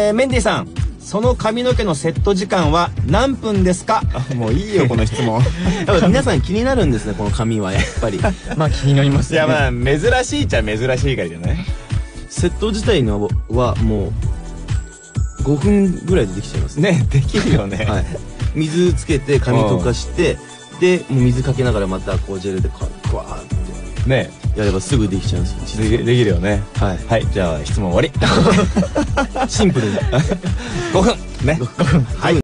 メンディーさん、その髪の毛のセット時間は何分ですか？もういいよこの質問。 やっぱ皆さん気になるんですね、この髪はやっぱり。 まあ気になりますいやね。 まあ珍しいっちゃ珍しいからじゃない？ セット自体のはもう5分ぐらいでできちゃいますね。 ね、できるよね。 はい。水つけて髪溶かして、でもう水かけながらまたこうジェルでクワーってね、 やればすぐできちゃうんですよ。 できるよね。 はい。 はい、じゃあ質問終わり。 シンプルに。 5分ね。 はい。